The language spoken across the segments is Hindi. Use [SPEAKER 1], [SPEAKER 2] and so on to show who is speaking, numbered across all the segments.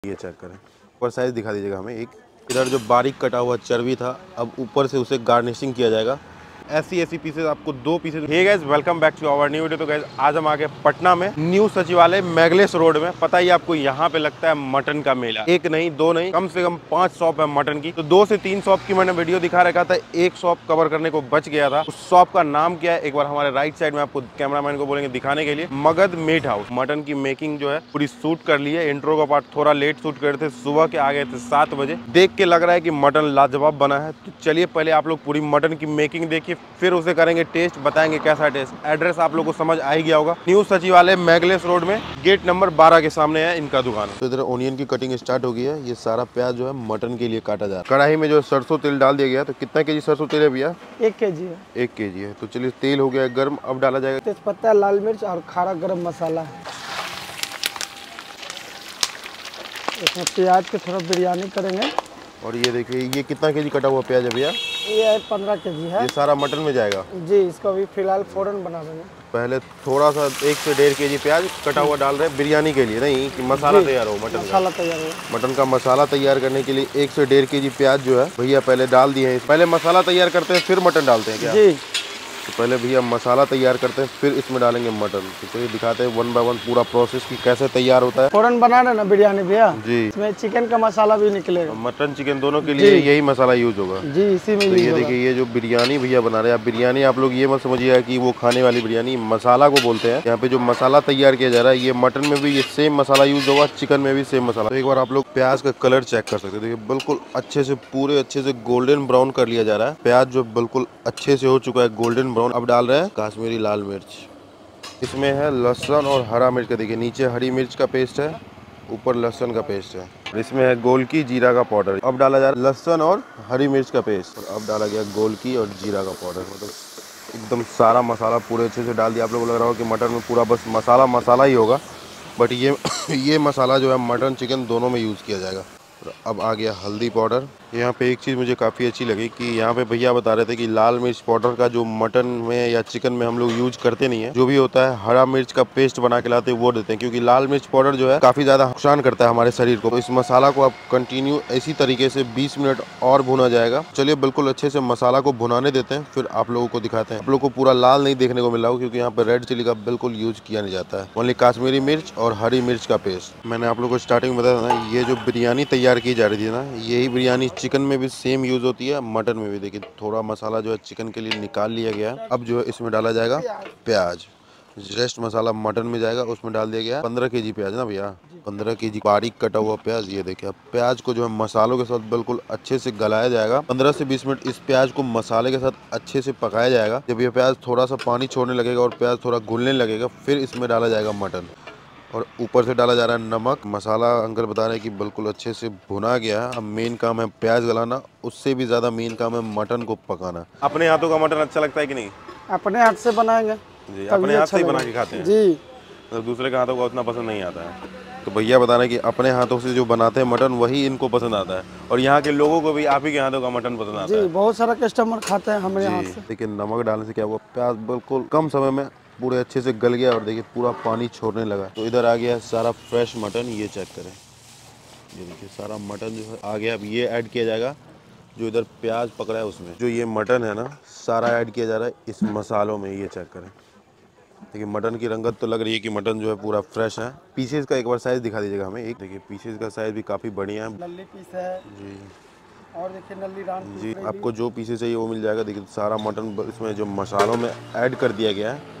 [SPEAKER 1] ये चेक करें, ऊपर साइज दिखा दीजिएगा हमें एक। इधर जो बारीक कटा हुआ चर्बी था, अब ऊपर से उसे गार्निशिंग किया जाएगा। ऐसी पीसेस आपको 2 pieces. Hey guys, welcome back to our new video. तो गाइस आज हम आ गए पटना में, न्यू सचिवालय मैगलेस रोड में। पता ही आपको यहाँ पे लगता है मटन का मेला। एक नहीं, दो नहीं, कम से कम 5 शॉप है मटन की। तो 2 से 3 शॉप की मैंने वीडियो दिखा रखा था, एक शॉप कवर करने को बच गया था। उस शॉप का नाम क्या है, एक बार हमारे राइट साइड में आपको कैमरामैन को बोलेंगे दिखाने के लिए। Magadh Meat House. मटन की मेकिंग जो है पूरी शूट कर ली है। इंट्रो का पार्ट थोड़ा लेट शूट करे थे, सुबह के आ गए थे 7 बजे। देख के लग रहा है कि मटन लाजवाब बना है। तो चलिए पहले आप लोग पूरी मटन की मेकिंग देखिए, फिर उसे करेंगे टेस्ट, बताएंगे कैसा टेस्ट। एड्रेस आप लोगों को समझ आ ही गया होगा, न्यू सचिवालय मैगलेस रोड में, गेट नंबर 12 के सामने है इनका दुकान। तो इधर ओनियन की कटिंग स्टार्ट हो गई है। ये सारा प्याज जो है मटन के लिए काटा जा रहा है। कढ़ाई में जो सरसों तेल डाल दिया गया। तो कितना केजी सरसों तेल है भैया?
[SPEAKER 2] 1 केजी है।
[SPEAKER 1] 1 केजी है। तो चलिए तेल हो गया गर्म, अब डाला जाएगा
[SPEAKER 2] तेजपत्ता, लाल मिर्च और खारा गरम मसाला। इसमें प्याज के थोड़ा बिरयानी करेंगे। और
[SPEAKER 1] ये देखिए, ये कितना केजी कटा हुआ प्याज है भैया?
[SPEAKER 2] ये 15 केजी है।
[SPEAKER 1] ये सारा मटन में जाएगा
[SPEAKER 2] जी। इसको अभी फिलहाल फौरन बना देंगे।
[SPEAKER 1] पहले थोड़ा सा 1 से 1.5 केजी प्याज कटा हुआ डाल रहे हैं बिरयानी के लिए, नहीं कि मसाला तैयार हो मटन
[SPEAKER 2] मसाला तैयार हो।
[SPEAKER 1] मटन का मसाला तैयार करने के लिए 1 से 1.5 केजी प्याज जो है भैया पहले डाल दिए हैं। पहले मसाला तैयार करते हैं फिर मटन डालते हैं क्या?
[SPEAKER 2] जी।
[SPEAKER 1] तो पहले भैया मसाला तैयार करते हैं, फिर इसमें डालेंगे मटन। तो ये दिखाते हैं 1 बाय 1 पूरा प्रोसेस की कैसे तैयार होता है।
[SPEAKER 2] फौरन बना रहे ना बिरयानी भैया जी। इसमें चिकन का मसाला भी निकलेगा।
[SPEAKER 1] मटन चिकन दोनों के लिए यही मसाला यूज होगा
[SPEAKER 2] जी, इसी में।
[SPEAKER 1] तो ये देखिए, ये जो बिरयानी भैया बना रहे हैं, बिरयानी आप लोग ये मत समझिएगा कि वो खाने वाली बिरयानी, मसाला को बोलते हैं। यहाँ पे जो मसाला तैयार किया जा रहा है, ये मटन में भी ये सेम मसाला यूज होगा, चिकन में भी सेम मसाला। तो एक बार आप लोग प्याज का कलर चेक कर सकते हैं। देखिए बिल्कुल अच्छे से, पूरे अच्छे से गोल्डन ब्राउन कर लिया जा रहा है। प्याज जो बिल्कुल अच्छे से हो चुका है गोल्डन ब्राउन। अब डाल रहे हैं कश्मीरी लाल मिर्च। इसमें है लहसुन और हरा मिर्च का, देखिए नीचे हरी मिर्च का पेस्ट है, ऊपर लहसुन का पेस्ट है। इसमें है गोलकी जीरा का पाउडर। अब डाला जा रहा है लहसुन और हरी मिर्च का पेस्ट। और अब डाला गया गोलकी और जीरा का पाउडर। मतलब एकदम सारा मसाला पूरे अच्छे से डाल दिया। आप लोगों को लग रहा हो कि मटन में पूरा बस मसाला मसाला ही होगा, बट ये मसाला जो है मटन चिकन दोनों में यूज़ किया जाएगा। अब आ गया हल्दी पाउडर। यहाँ पे एक चीज़ मुझे काफ़ी अच्छी लगी कि यहाँ पे भैया बता रहे थे कि लाल मिर्च पाउडर का जो मटन में या चिकन में हम लोग यूज करते नहीं है, जो भी होता है हरा मिर्च का पेस्ट बना के लाते हैं वो देते हैं, क्योंकि लाल मिर्च पाउडर जो है काफ़ी ज़्यादा नुकसान करता है हमारे शरीर को। तो इस मसाला को आप कंटिन्यू इसी तरीके से 20 मिनट और भुना जाएगा। चलिए बिल्कुल अच्छे से मसाला को भुनाने देते हैं, फिर आप लोगों को दिखाते हैं। आप लोग को पूरा लाल नहीं देखने को मिल रहा हो, क्योंकि यहाँ पर रेड चिली का बिल्कुल यूज किया नहीं जाता है, ओनली कश्मीरी मिर्च और हरी मिर्च का पेस्ट। मैंने आप लोग को स्टार्टिंग में बताया था, ये जो बिरयानी तैयार की जा रही थी ना, यही बिरयानी चिकन में भी सेम यूज होती है, मटन में भी। देखिए थोड़ा मसाला जो है चिकन के लिए निकाल लिया गया है। अब जो है इसमें डाला जाएगा प्याज। रेस्ट मसाला मटन में जाएगा, उसमें डाल दिया गया 15 केजी प्याज ना भैया, 15 केजी बारीक कटा हुआ प्याज। ये देखिए, अब प्याज को जो है मसालों के साथ बिल्कुल अच्छे से गलाया जाएगा। 15 से 20 मिनट इस प्याज को मसाले के साथ अच्छे से पकाया जाएगा। जब ये प्याज थोड़ा सा पानी छोड़ने लगेगा और प्याज थोड़ा घुलने लगेगा, फिर इसमें डाला जाएगा मटन। और ऊपर से डाला जा रहा है नमक। मसाला अंकल बता रहे हैं कि बिल्कुल अच्छे से भुना गया है। अब मेन काम है प्याज गलाना, उससे भी ज़्यादा मेन काम है मटन को पकाना। अपने हाथों का मटन अच्छा लगता है कि नहीं?
[SPEAKER 2] अपने हाथ से बनाएंगे
[SPEAKER 1] जी, अपने हाथ से ही बना के खाते हैं
[SPEAKER 2] जी।
[SPEAKER 1] तो दूसरे के हाथों का उतना पसंद नहीं आता है। तो भैया बता रहे हैं कि अपने हाथों से जो बनाते हैं मटन, वही इनको पसंद आता है, और यहाँ के लोगों को भी आप ही के हाथों का मटन पसंद आता है।
[SPEAKER 2] बहुत सारा कस्टमर खाते हैं हमारे हाथ से।
[SPEAKER 1] लेकिन नमक डालने से क्या हुआ, प्याज बिल्कुल कम समय में पूरे अच्छे से गल गया और देखिए पूरा पानी छोड़ने लगा। तो इधर आ गया सारा फ्रेश मटन। ये चेक करें, ये देखिए सारा मटन जो है आ गया। अब ये ऐड किया जाएगा जो इधर प्याज पकड़ा है उसमें। जो ये मटन है ना, सारा ऐड किया जा रहा है इस मसालों में। ये चेक करें, देखिए मटन की रंगत तो लग रही है कि मटन जो है पूरा फ्रेश है। पीसेस का एक बार साइज दिखा दीजिएगा हमें। एक देखिए पीसेस का साइज भी काफ़ी बढ़िया है,
[SPEAKER 2] नल्ली पीस है
[SPEAKER 1] जी।
[SPEAKER 2] और देखिए नल्ली रान
[SPEAKER 1] जी, आपको जो पीसेस चाहिए वो मिल जाएगा। देखिए सारा मटन इसमें जो मसालों में ऐड कर दिया गया है।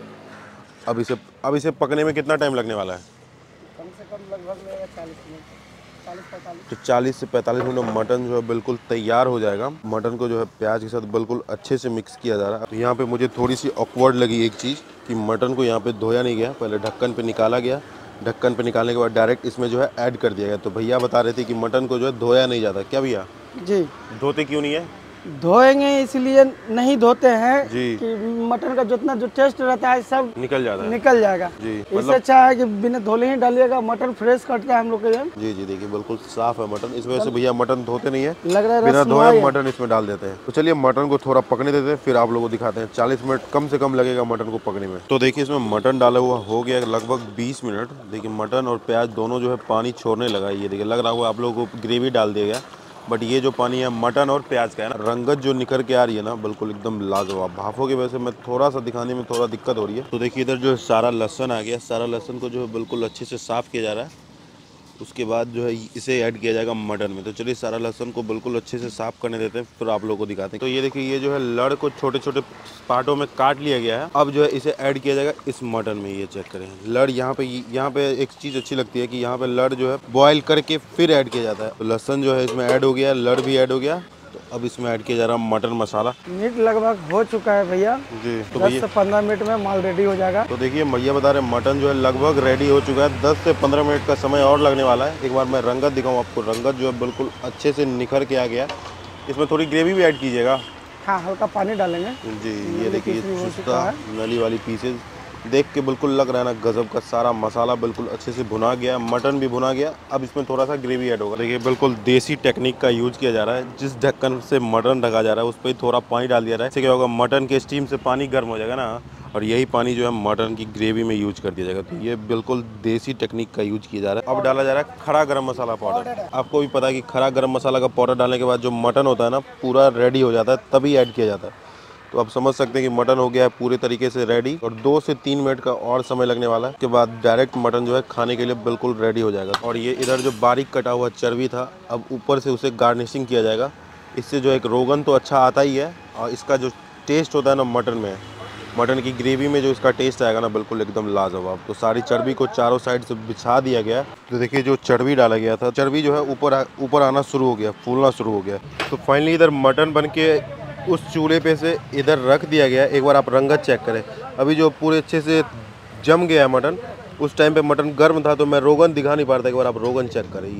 [SPEAKER 1] अब इसे पकने में कितना टाइम लगने वाला है?
[SPEAKER 2] कम से कम लगभग 40 मिनट, 40-45।
[SPEAKER 1] तो 40 से 45 मिनट में मटन जो है बिल्कुल तैयार हो जाएगा। मटन को जो है प्याज के साथ बिल्कुल अच्छे से मिक्स किया जा रहा है। तो यहाँ पे मुझे थोड़ी सी ऑकवर्ड लगी एक चीज़ कि मटन को यहाँ पे धोया नहीं गया, पहले ढक्कन पे निकाला गया। ढक्कन पे निकालने के बाद डायरेक्ट इसमें जो है ऐड कर दिया गया। तो भैया बता रहे थे कि मटन को जो है धोया नहीं जाता, क्या भैया?
[SPEAKER 2] जी।
[SPEAKER 1] धोते क्यों नहीं है?
[SPEAKER 2] धोएंगे इसलिए नहीं धोते हैं
[SPEAKER 1] जी।
[SPEAKER 2] कि मटन का जितना जो टेस्ट रहता है सब
[SPEAKER 1] निकल जाता है।
[SPEAKER 2] निकल जाएगा
[SPEAKER 1] जी,
[SPEAKER 2] इससे अच्छा है कि बिना धोले ही डालिएगा। मटन फ्रेश कटता है हम लोग के यहाँ।
[SPEAKER 1] जी जी, देखिए बिल्कुल साफ है मटन। इस वजह से भैया मटन धोते नहीं है,
[SPEAKER 2] लग रहा है
[SPEAKER 1] बिना धोए
[SPEAKER 2] रसमलाई है।
[SPEAKER 1] मटन इसमें डाल देते हैं। तो चलिए मटन को थोड़ा पकने देते हैं, फिर आप लोगों को दिखाते हैं। 40 मिनट कम से कम लगेगा मटन को पकने में। तो देखिए इसमें मटन डाला हुआ हो गया लगभग 20 मिनट। देखिए मटन और प्याज दोनों जो है पानी छोड़ने लगा। ये देखिए लग रहा होगा आप लोगों को ग्रेवी डाल दिया गया, बट ये जो पानी है मटन और प्याज का है ना, रंगत जो निकल के आ रही है ना बिल्कुल एकदम लाजवाब। भाफों की वजह से मैं थोड़ा सा दिखाने में थोड़ा दिक्कत हो रही है। तो देखिए इधर जो है सारा लहसन आ गया। सारा लहसन को जो है बिल्कुल अच्छे से साफ किया जा रहा है। उसके बाद जो है इसे ऐड किया जाएगा मटन में। तो चलिए सारा लहसुन को बिल्कुल अच्छे से साफ करने देते हैं, फिर आप लोगों को दिखाते हैं। तो ये देखिए ये जो है लड़ को छोटे छोटे पार्टों में काट लिया गया है। अब जो है इसे ऐड किया जाएगा इस मटन में। ये चेक करें लड़ यहाँ पे एक चीज़ अच्छी लगती है कि यहाँ पे लड़ जो है बॉयल करके फिर ऐड किया जाता है। तो लहसुन जो है इसमें ऐड हो गया, लड़ भी ऐड हो गया। तो अब इसमें ऐड किया जा रहा है मटन मसाला।
[SPEAKER 2] मीट लगभग हो चुका है भैया
[SPEAKER 1] जी। तो
[SPEAKER 2] 10 से 15 मिनट में माल रेडी हो जाएगा।
[SPEAKER 1] तो देखिए भैया बता रहे हैं मटन जो है लगभग रेडी हो चुका है। 10 से 15 मिनट का समय और लगने वाला है। एक बार मैं रंगत दिखाऊं आपको। रंगत जो है बिल्कुल अच्छे से निखर के आ गया। इसमें थोड़ी ग्रेवी भी ऐड कीजिएगा।
[SPEAKER 2] हाँ हल्का पानी डालेंगे
[SPEAKER 1] जी। ये देखिए
[SPEAKER 2] हो
[SPEAKER 1] चुस्ता
[SPEAKER 2] चुका है।
[SPEAKER 1] नली वाली पीसेज देख के बिल्कुल लग रहा है ना गजब का। सारा मसाला बिल्कुल अच्छे से भुना गया, मटन भी भुना गया। अब इसमें थोड़ा सा ग्रेवी ऐड होगा। देखिए बिल्कुल देसी टेक्निक का यूज किया जा रहा है। जिस ढक्कन से मटन ढका जा रहा है उस पर ही थोड़ा पानी डाल दिया रहा है। इससे क्या होगा, मटन के स्टीम से पानी गर्म हो जाएगा ना, और यही पानी जो है मटन की ग्रेवी में यूज कर दिया जाएगा। तो ये बिल्कुल देसी टेक्निक का यूज किया जा रहा है। अब डाला जा रहा है खड़ा गरम मसाला पाउडर। आपको भी पता है कि खड़ा गरम मसाला का पाउडर डालने के बाद जो मटन होता है ना पूरा रेडी हो जाता है, तभी ऐड किया जाता है। तो आप समझ सकते हैं कि मटन हो गया है पूरे तरीके से रेडी, और 2 से 3 मिनट का और समय लगने वाला है। उसके बाद डायरेक्ट मटन जो है खाने के लिए बिल्कुल रेडी हो जाएगा। और ये इधर जो बारीक कटा हुआ चर्बी था, अब ऊपर से उसे गार्निशिंग किया जाएगा। इससे जो एक रोगन तो अच्छा आता ही है, और इसका जो टेस्ट होता है ना मटन में, मटन की ग्रेवी में जो इसका टेस्ट आएगा ना बिल्कुल एकदम लाजवाब। तो सारी चर्बी को चारों साइड से बिछा दिया गया। तो देखिए जो चर्बी डाला गया था, चर्बी जो है ऊपर आना शुरू हो गया, फूलना शुरू हो गया। तो फाइनली इधर मटन बन के उस चूल्हे पे से इधर रख दिया गया। एक बार आप रंगत चेक करें, अभी जो पूरे अच्छे से जम गया है मटन। उस टाइम पे मटन गर्म था तो मैं रोगन दिखा नहीं पा रहा था। एक बार आप रोगन चेक करें,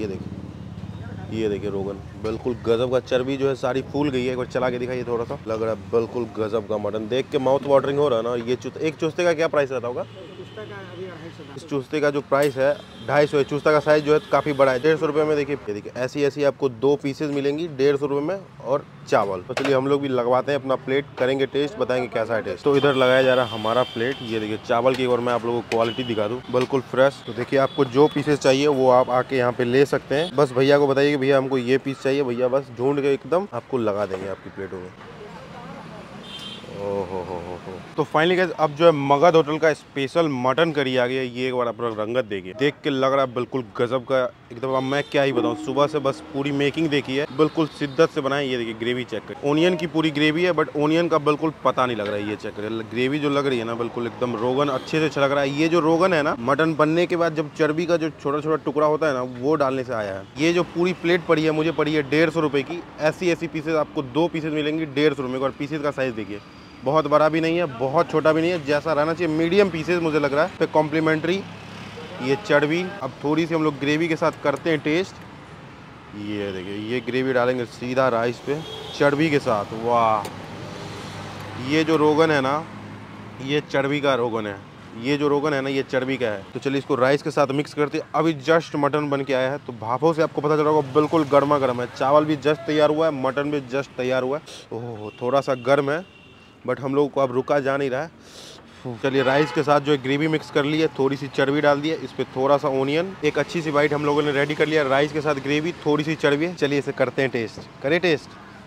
[SPEAKER 1] ये देखिए रोगन बिल्कुल गजब का। चर्बी जो है सारी फूल गई है। एक बार चला के दिखाइए थोड़ा सा। लग रहा है बिल्कुल गजब का मटन, देख के माउथ वाटरिंग हो रहा है ना। ये एक चुस्ते का क्या प्राइस रहता होगा? इस चुस्ते का जो प्राइस है 250 है। चुस्ता का साइज जो है काफी बड़ा है। 150 रुपए में देखिए ऐसी आपको 2 पीसेज मिलेंगी 150 रुपए में, और चावल। तो चलिए हम लोग भी लगवाते हैं अपना प्लेट, करेंगे टेस्ट, बताएंगे कैसा है टेस्ट। तो इधर लगाया जा रहा है हमारा प्लेट। ये देखिए चावल की, और मैं आप लोगों को क्वालिटी दिखा दूं बिल्कुल फ्रेश। तो देखिए आपको जो पीसेज चाहिए वो आप आके यहाँ पे ले सकते हैं। बस भैया को बताइए कि भैया हमको ये पीस चाहिए, भैया बस ढूंढ के एकदम आपको लगा देंगे आपकी प्लेटों में। ओहो। तो फाइनली गाइस अब जो है मगध होटल का स्पेशल मटन करी आ गया। ये एक बार अपना रंगत देखिए, देख के लग रहा है बिल्कुल गजब का एकदम। अब मैं क्या ही बताऊं, सुबह से बस पूरी मेकिंग देखी है, बिल्कुल शिद्दत से बनाई। ये देखिए ग्रेवी चेक कर, ओनियन की पूरी ग्रेवी है, बट ओनियन का बिल्कुल पता नहीं लग रहा है। ये चेक करें ग्रेवी जो लग रही है ना बिल्कुल एकदम रोगन अच्छे से अच्छा लग रहा है। ये जो रोगन है ना मटन बनने के बाद जब चर्बी का जो छोटा छोटा टुकड़ा होता है ना वो डालने से आया है। ये जो पूरी प्लेट पड़ी है मुझे पड़ी है 150 रुपए की। ऐसी पीसेज आपको 2 पीसेज मिलेंगी 150 रुपए में। और पीसेज का साइज देखिए, बहुत बड़ा भी नहीं है, बहुत छोटा भी नहीं है, जैसा रहना चाहिए मीडियम पीसेज मुझे लग रहा है। पे कॉम्प्लीमेंट्री ये चर्बी। अब थोड़ी सी हम लोग ग्रेवी के साथ करते हैं टेस्ट। ये देखिए ये ग्रेवी डालेंगे सीधा राइस पे चर्बी के साथ। वाह, ये जो रोगन है ना ये चर्बी का रोगन है। ये जो रोगन है ना ये चर्बी का है। तो चलिए इसको राइस के साथ मिक्स करते हैं। अभी जस्ट मटन बन के आया है, तो भापों से आपको पता चल रहा होगा बिल्कुल गर्मा गर्म है। चावल भी जस्ट तैयार हुआ है, मटन भी जस्ट तैयार हुआ है। ओह थोड़ा सा गर्म है, बट हम लोग को अब रुका जा नहीं रहा है। चलिए राइस के साथ जो है ग्रेवी मिक्स कर ली है, थोड़ी सी चर्बी डाल दी है, इस पर थोड़ा सा ओनियन, एक अच्छी सी बाइट हम लोगों ने रेडी कर लिया। राइस के साथ ग्रेवी, थोड़ी सी चर्बी है। चलिए इसे करते हैं टेस्ट, करें टेस्ट।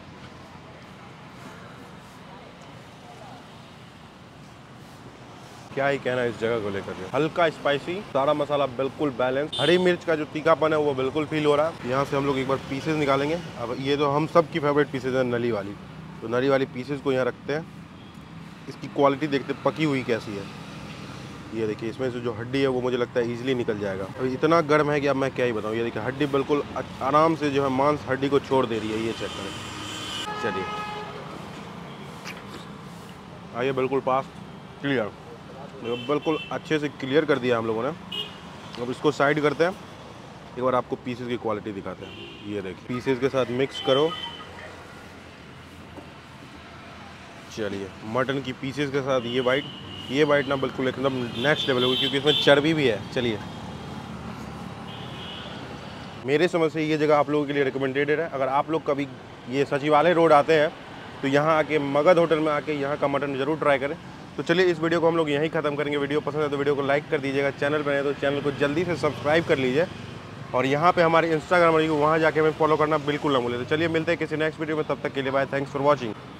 [SPEAKER 1] क्या ही कहना इस जगह को लेकर के। हल्का स्पाइसी, सारा मसाला बिल्कुल बैलेंस। हरी मिर्च का जो तीखापन है वो बिल्कुल फील हो रहा है। यहाँ से हम लोग एक बार पीसेज निकालेंगे। अब ये तो हम सब की फेवरेट पीसेज है नली वाली, तो नली वाली पीसेज को यहाँ रखते हैं। इसकी क्वालिटी देखते पकी हुई कैसी है। ये देखिए इसमें से जो हड्डी है वो मुझे लगता है इजीली निकल जाएगा। अब इतना गर्म है कि अब मैं क्या ही बताऊँ। ये देखिए हड्डी बिल्कुल आराम से जो है मांस हड्डी को छोड़ दे रही है। ये चेक करें। चलिए आइए बिल्कुल पास, क्लियर, बिल्कुल अच्छे से क्लियर कर दिया हम लोगों ने। अब इसको साइड करते हैं। एक बार आपको पीसेज की क्वालिटी दिखाते हैं। ये देखिए पीसेज के साथ मिक्स करो। चलिए मटन की पीसेस के साथ ये बाइट ना बिल्कुल एकदम नेक्स्ट लेवल होगी, क्योंकि इसमें चर्बी भी है। चलिए, मेरे समझ से ये जगह आप लोगों के लिए रिकमेंडेड है। अगर आप लोग कभी ये सचिवालय रोड आते हैं तो यहाँ आके मगध होटल में आके यहाँ का मटन जरूर ट्राई करें। तो चलिए इस वीडियो को हम लोग यहीं ख़त्म करेंगे। वीडियो पसंद है तो वीडियो को लाइक कर दीजिएगा, चैनल पर है तो चैनल को जल्दी से सब्सक्राइब कर लीजिए, और यहाँ पे हमारे इंस्टाग्राम वहाँ जाके हमें फॉलो करना बिल्कुल ना भूलें। तो चलिए मिलते हैं किसी नेक्स्ट वीडियो में, तब तक के लिए बाय, थैंक्स फॉर वॉचिंग।